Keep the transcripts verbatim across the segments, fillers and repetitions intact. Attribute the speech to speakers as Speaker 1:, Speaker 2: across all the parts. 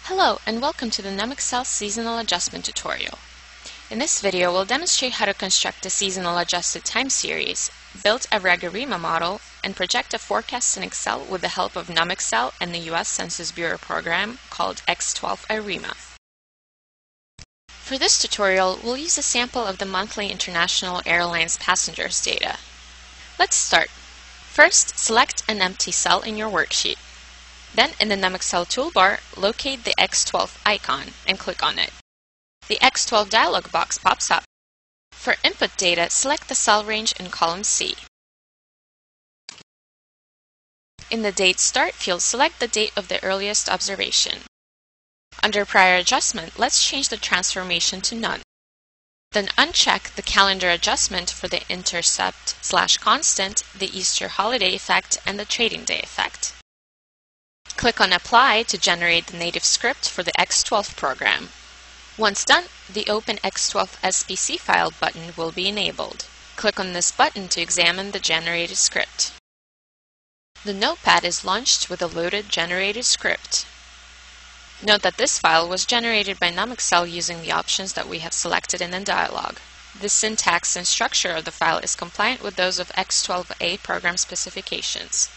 Speaker 1: Hello and welcome to the NumXL Seasonal Adjustment tutorial. In this video, we'll demonstrate how to construct a seasonal adjusted time series, build a regARIMA model, and project a forecast in Excel with the help of NumXL and the U S Census Bureau program called X twelve ARIMA. For this tutorial, we'll use a sample of the monthly International Airlines passengers data. Let's start. First, select an empty cell in your worksheet. Then, in the NumXL toolbar, locate the X twelve icon and click on it. The X twelve dialog box pops up. For input data, select the cell range in column C. In the Date Start field, select the date of the earliest observation. Under Prior Adjustment, let's change the transformation to None. Then uncheck the calendar adjustment for the intercept slash constant, the Easter holiday effect, and the trading day effect. Click on Apply to generate the native script for the X twelve program. Once done, the Open X twelve S P C file button will be enabled. Click on this button to examine the generated script. The notepad is launched with a loaded generated script. Note that this file was generated by NumXL using the options that we have selected in the dialog. The syntax and structure of the file is compliant with those of X twelve A program specifications.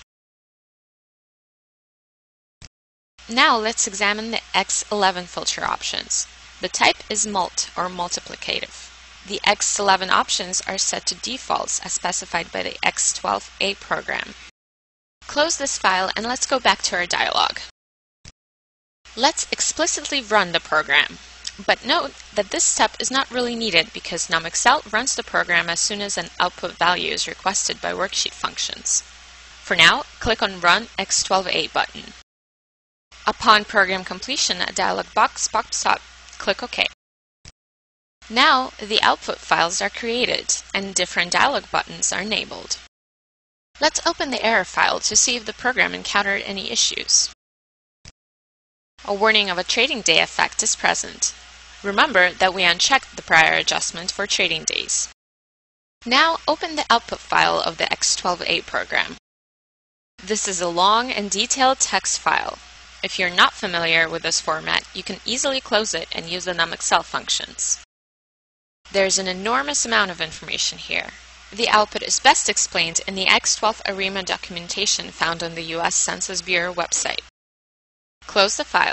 Speaker 1: Now let's examine the X eleven filter options. The type is mult or multiplicative. The X eleven options are set to defaults as specified by the X twelve A program. Close this file and let's go back to our dialog. Let's explicitly run the program. But note that this step is not really needed because NumXL runs the program as soon as an output value is requested by worksheet functions. For now, click on Run X twelve A button. Upon program completion, a dialog box pops up. Click OK. Now, the output files are created and different dialog buttons are enabled. Let's open the error file to see if the program encountered any issues. A warning of a trading day effect is present. Remember that we unchecked the prior adjustment for trading days. Now, open the output file of the X twelve A program. This is a long and detailed text file. If you're not familiar with this format, you can easily close it and use the NumXL functions. There's an enormous amount of information here. The output is best explained in the X twelve ARIMA documentation found on the U S Census Bureau website. Close the file.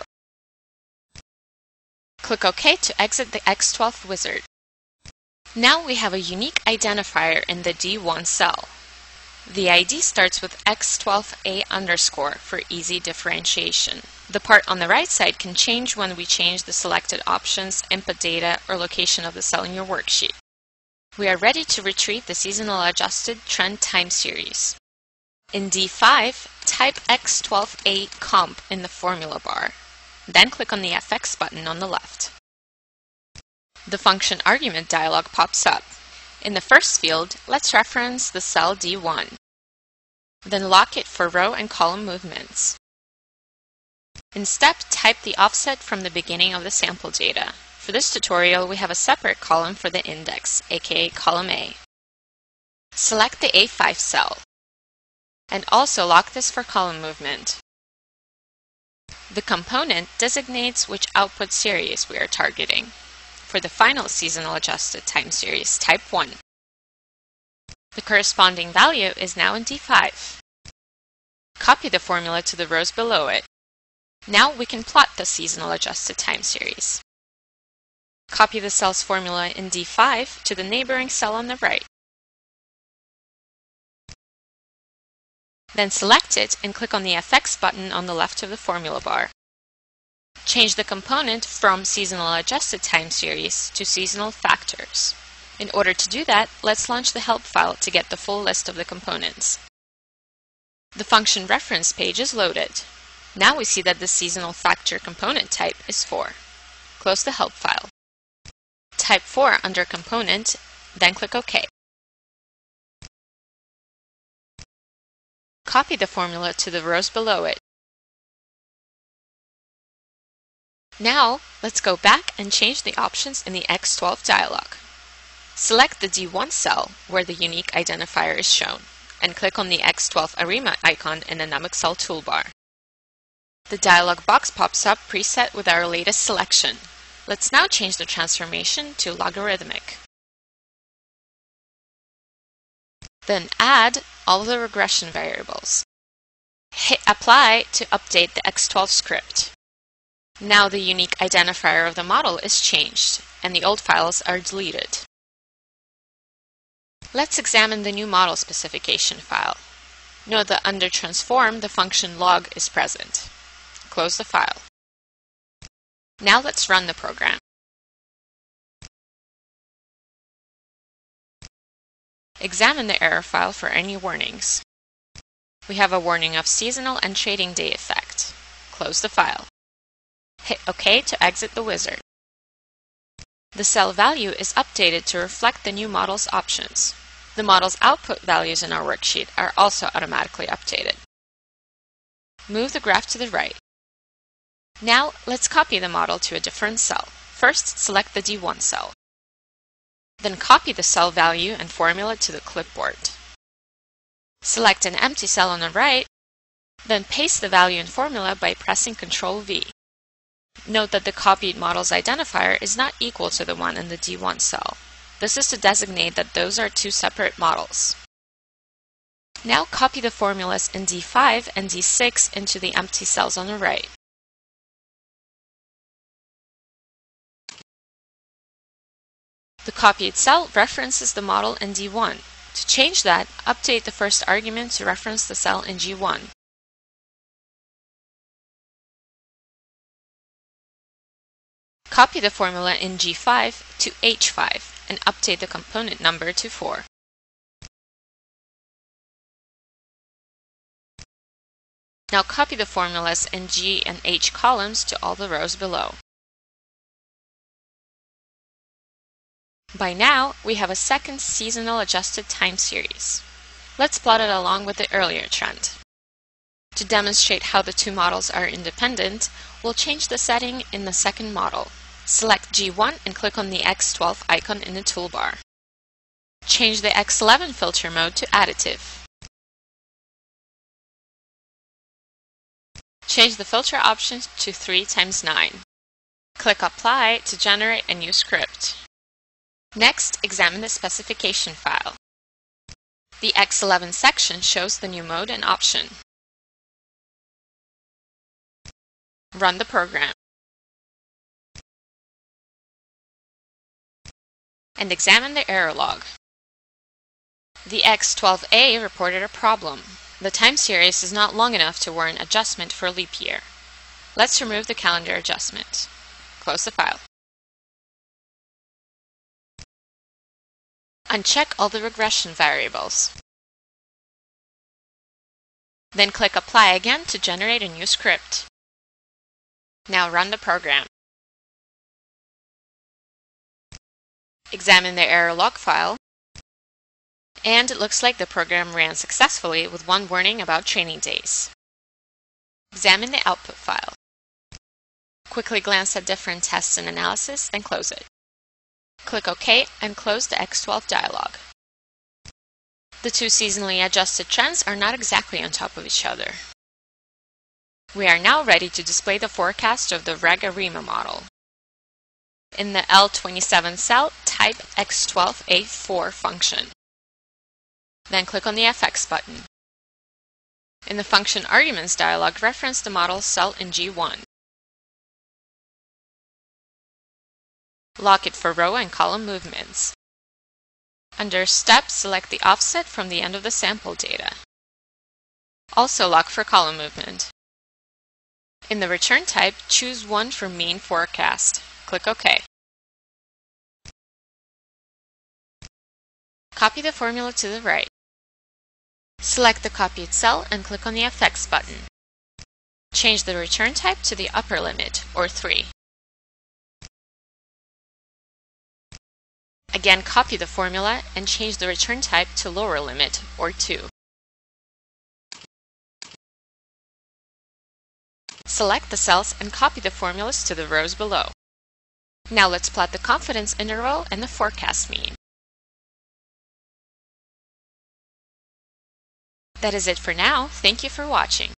Speaker 1: Click OK to exit the X twelve wizard. Now we have a unique identifier in the D one cell. The I D starts with X twelve A underscore for easy differentiation. The part on the right side can change when we change the selected options, input data, or location of the cell in your worksheet. We are ready to retrieve the seasonal adjusted trend time series. In D five, type X twelve A comp in the formula bar. Then click on the F X button on the left. The function argument dialog pops up. In the first field, let's reference the cell D one. Then lock it for row and column movements. In step, type the offset from the beginning of the sample data. For this tutorial, we have a separate column for the index, aka column A. Select the A five cell, and also lock this for column movement. The component designates which output series we are targeting. For the final seasonal adjusted time series, type one. The corresponding value is now in D five. Copy the formula to the rows below it. Now we can plot the seasonal adjusted time series. Copy the cell's formula in D five to the neighboring cell on the right. Then select it and click on the F X button on the left of the formula bar. Change the component from seasonal adjusted time series to seasonal factors. In order to do that, let's launch the help file to get the full list of the components. The function reference page is loaded. Now we see that the seasonal factor component type is four. Close the help file. Type four under component, then click OK. Copy the formula to the rows below it. Now, let's go back and change the options in the X twelve dialog. Select the D one cell where the unique identifier is shown, and click on the X twelve ARIMA icon in the NumXL toolbar. The dialog box pops up preset with our latest selection. Let's now change the transformation to logarithmic. Then add all the regression variables. Hit Apply to update the X twelve script. Now the unique identifier of the model is changed, and the old files are deleted. Let's examine the new model specification file. Note that under Transform, the function log is present. Close the file. Now let's run the program. Examine the error file for any warnings. We have a warning of seasonal and trading day effect. Close the file. Hit OK to exit the wizard. The cell value is updated to reflect the new model's options. The model's output values in our worksheet are also automatically updated. Move the graph to the right. Now let's copy the model to a different cell. First, select the D one cell. Then copy the cell value and formula to the clipboard. Select an empty cell on the right, then paste the value and formula by pressing control V. Note that the copied model's identifier is not equal to the one in the D one cell. This is to designate that those are two separate models. Now copy the formulas in D five and D six into the empty cells on the right. The copied cell references the model in D one. To change that, update the first argument to reference the cell in G one. Copy the formula in G five to H five and update the component number to four. Now copy the formulas in G and H columns to all the rows below. By now, we have a second seasonal adjusted time series. Let's plot it along with the earlier trend. To demonstrate how the two models are independent, we'll change the setting in the second model. Select G one and click on the X twelve icon in the toolbar. Change the X eleven filter mode to additive. Change the filter option to three times nine. Click Apply to generate a new script. Next, examine the specification file. The X eleven section shows the new mode and option. Run the program. And examine the error log. The X twelve A reported a problem. The time series is not long enough to warrant adjustment for leap year. Let's remove the calendar adjustment. Close the file. Uncheck all the regression variables. Then click Apply again to generate a new script. Now run the program. Examine the error log file, and it looks like the program ran successfully with one warning about training days. Examine the output file. Quickly glance at different tests and analysis, then close it. Click OK and close the X twelve dialog. The two seasonally adjusted trends are not exactly on top of each other. We are now ready to display the forecast of the regARIMA model. In the L twenty-seven cell, type X twelve A four function. Then click on the F X button. In the Function Arguments dialog, reference the model cell in G one. Lock it for row and column movements. Under Step, select the offset from the end of the sample data. Also lock for column movement. In the return type, choose one for mean forecast. Click OK. Copy the formula to the right. Select the copied cell and click on the F X button. Change the return type to the upper limit, or three. Again, copy the formula and change the return type to lower limit, or two. Select the cells and copy the formulas to the rows below. Now let's plot the confidence interval and the forecast mean. That is it for now. Thank you for watching.